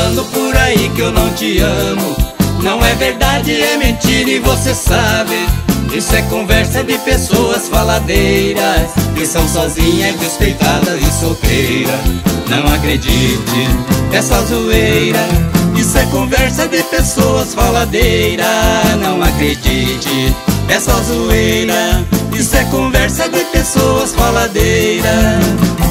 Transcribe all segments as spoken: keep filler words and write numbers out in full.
falando por aí que eu não te amo. Não é verdade, é mentira e você sabe. Isso é conversa de pessoas faladeiras, que são sozinhas, despeitadas e solteiras. Não acredite, é só zoeira. Isso é conversa de pessoas faladeiras. Não acredite, é só zoeira. Isso é conversa de pessoas faladeiras.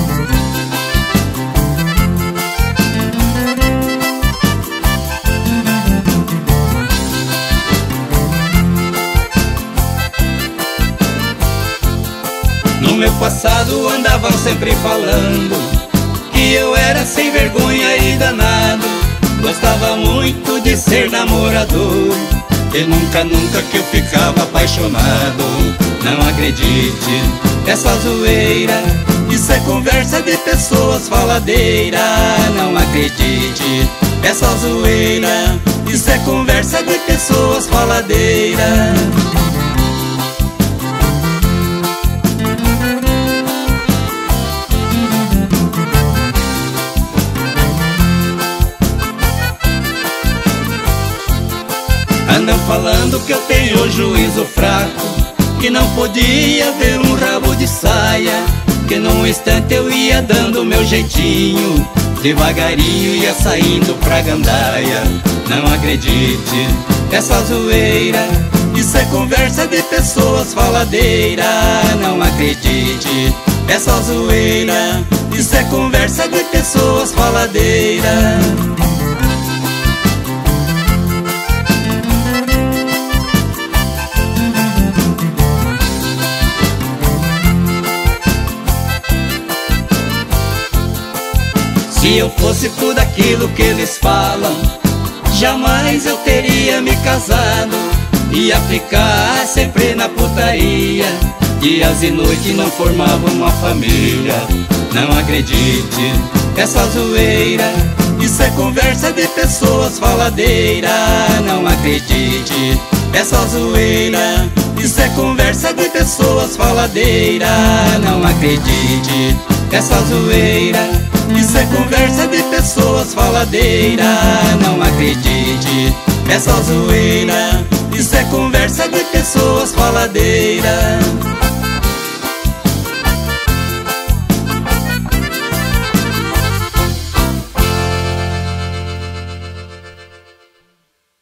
No meu passado andavam sempre falando que eu era sem vergonha e danado. Gostava muito de ser namorador, e nunca, nunca que eu ficava apaixonado. Não acredite, é só zoeira. Isso é conversa de pessoas faladeiras. Não acredite, é só zoeira. Isso é conversa de pessoas faladeiras. Andam falando que eu tenho juízo fraco, que não podia ver um rabo de saia, que num instante eu ia dando meu jeitinho, devagarinho ia saindo pra gandaia. Não acredite, é só zoeira. Isso é conversa de pessoas faladeiras. Não acredite, é só zoeira. Isso é conversa de pessoas faladeiras. Se eu fosse tudo aquilo que eles falam, jamais eu teria me casado. Ia ficar sempre na putaria, dias e noites não formavam uma família. Não acredite, é só zoeira. Isso é conversa de pessoas faladeiras. Não acredite, é só zoeira. Isso é conversa de pessoas faladeiras. Não acredite, é só zoeira. Isso é conversa de pessoas faladeiras. Não acredite, é só zoeira. Isso é conversa de pessoas faladeiras.